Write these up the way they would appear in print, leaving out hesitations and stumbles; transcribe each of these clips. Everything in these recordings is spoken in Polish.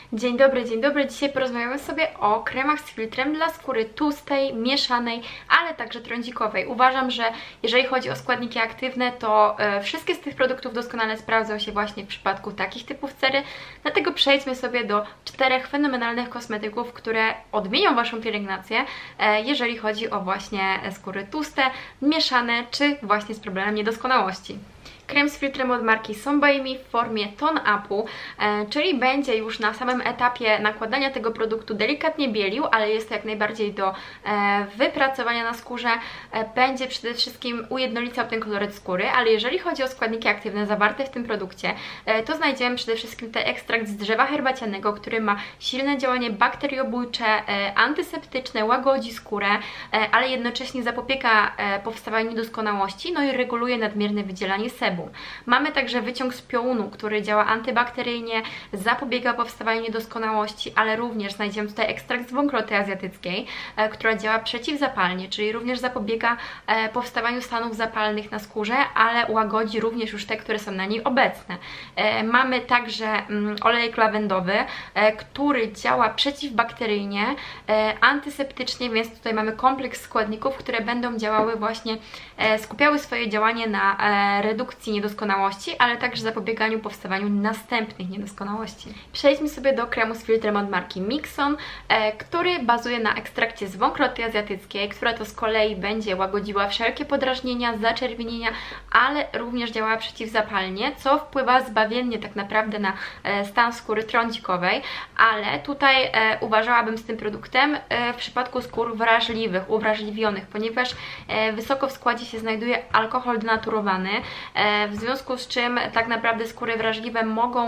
Dzień dobry, dzień dobry. Dzisiaj porozmawiamy sobie o kremach z filtrem dla skóry tłustej, mieszanej, ale także trądzikowej. Uważam, że jeżeli chodzi o składniki aktywne, to wszystkie z tych produktów doskonale sprawdzą się właśnie w przypadku takich typów cery. Dlatego przejdźmy sobie do 4 fenomenalnych kosmetyków, które odmienią Waszą pielęgnację, jeżeli chodzi o właśnie skóry tłuste, mieszane, czy właśnie z problemem niedoskonałości. Krem z filtrem od marki Some by Me w formie Tone Upu, czyli będzie już na samym etapie nakładania tego produktu delikatnie bielił, ale jest to jak najbardziej do wypracowania na skórze. Będzie przede wszystkim ujednolicał ten koloryt skóry, ale jeżeli chodzi o składniki aktywne zawarte w tym produkcie, to znajdziemy przede wszystkim ten ekstrakt z drzewa herbacianego, który ma silne działanie bakteriobójcze, antyseptyczne, łagodzi skórę, ale jednocześnie zapobiega powstawaniu niedoskonałości, no i reguluje nadmierne wydzielanie sebum. Mamy także wyciąg z piołunu, który działa antybakteryjnie, zapobiega powstawaniu niedoskonałości, ale również znajdziemy tutaj ekstrakt z wąkroty azjatyckiej, która działa przeciwzapalnie, czyli również zapobiega powstawaniu stanów zapalnych na skórze, ale łagodzi również już te, które są na niej obecne. Mamy także olejek lawendowy, który działa przeciwbakteryjnie, antyseptycznie, więc tutaj mamy kompleks składników, które będą działały właśnie, skupiały swoje działanie na redukcji niedoskonałości, ale także zapobieganiu powstawaniu następnych niedoskonałości. Przejdźmy sobie do kremu z filtrem od marki Mixon, który bazuje na ekstrakcie z wąkroty azjatyckiej, która to z kolei będzie łagodziła wszelkie podrażnienia, zaczerwienienia, ale również działała przeciwzapalnie, co wpływa zbawiennie tak naprawdę na stan skóry trądzikowej, ale tutaj uważałabym z tym produktem w przypadku skór wrażliwych, uwrażliwionych, ponieważ wysoko w składzie się znajduje alkohol denaturowany, w związku z czym tak naprawdę skóry wrażliwe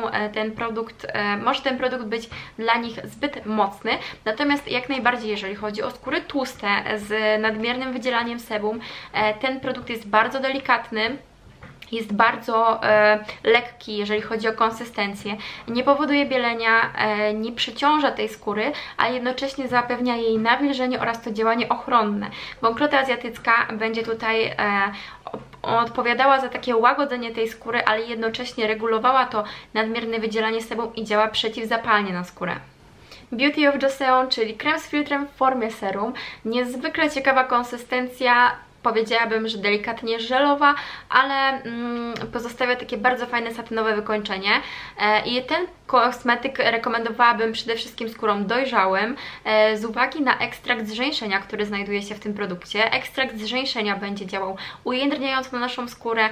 może ten produkt być dla nich zbyt mocny, natomiast jak najbardziej jeżeli chodzi o skóry tłuste z nadmiernym wydzielaniem sebum, ten produkt jest bardzo delikatny. Jest bardzo lekki, jeżeli chodzi o konsystencję, nie powoduje bielenia, nie przeciąża tej skóry, a jednocześnie zapewnia jej nawilżenie oraz to działanie ochronne. Wąkrota azjatycka będzie tutaj odpowiadała za takie łagodzenie tej skóry, ale jednocześnie regulowała to nadmierne wydzielanie sebum i działa przeciwzapalnie na skórę. Beauty of Joseon, czyli krem z filtrem w formie serum. Niezwykle ciekawa konsystencja. Powiedziałabym, że delikatnie żelowa, ale pozostawia takie bardzo fajne satynowe wykończenie. I ten kosmetyk rekomendowałabym przede wszystkim skórom dojrzałym z uwagi na ekstrakt z żeńszenia, który znajduje się w tym produkcie. Ekstrakt z żeńszenia będzie działał ujędrniając na naszą skórę,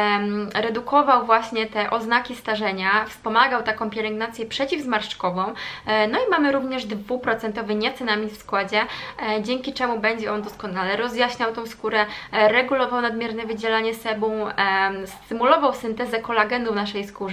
redukował właśnie te oznaki starzenia, wspomagał taką pielęgnację przeciwzmarszczkową. No i mamy również 2% niacinamid w składzie, dzięki czemu będzie on doskonale rozjaśniał tą skórę, regulował nadmierne wydzielanie sebum, stymulował syntezę kolagenu w naszej skórze,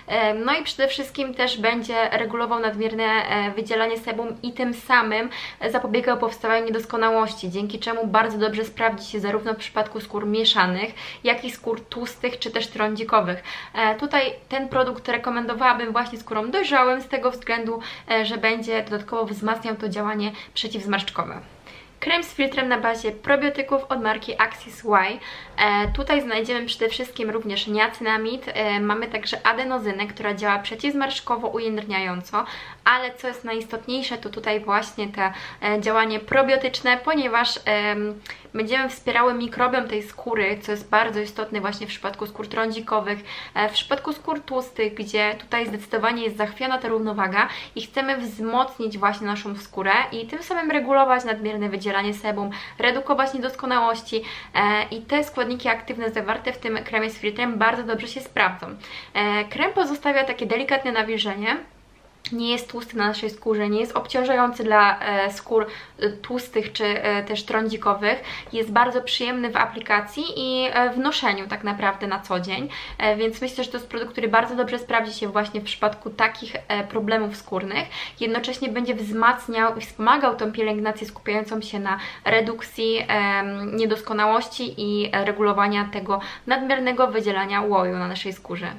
no i przede wszystkim też będzie regulował nadmierne wydzielanie sebum i tym samym zapobiegał powstawaniu niedoskonałości, dzięki czemu bardzo dobrze sprawdzi się zarówno w przypadku skór mieszanych, jak i skór tłustych czy też trądzikowych. Tutaj ten produkt rekomendowałabym właśnie skórom dojrzałym z tego względu, że będzie dodatkowo wzmacniał to działanie przeciwzmarszczkowe. Krem z filtrem na bazie probiotyków od marki Axis Y. Tutaj znajdziemy przede wszystkim również niacinamid, mamy także adenozynę, która działa przeciwzmarszczkowo, ujędrniająco, ale co jest najistotniejsze, to tutaj właśnie to działanie probiotyczne, ponieważ będziemy wspierały mikrobiom tej skóry, co jest bardzo istotne właśnie w przypadku skór trądzikowych, w przypadku skór tłustych, gdzie tutaj zdecydowanie jest zachwiana ta równowaga i chcemy wzmocnić właśnie naszą skórę i tym samym regulować nadmierne wydzielanie sebum, redukować niedoskonałości i te składniki aktywne zawarte w tym kremie z filtrem bardzo dobrze się sprawdzą. Krem pozostawia takie delikatne nawilżenie. Nie jest tłusty na naszej skórze, nie jest obciążający dla skór tłustych czy też trądzikowych. Jest bardzo przyjemny w aplikacji i w noszeniu tak naprawdę na co dzień, więc myślę, że to jest produkt, który bardzo dobrze sprawdzi się właśnie w przypadku takich problemów skórnych. Jednocześnie będzie wzmacniał i wspomagał tą pielęgnację skupiającą się na redukcji niedoskonałości i regulowania tego nadmiernego wydzielania łoju na naszej skórze.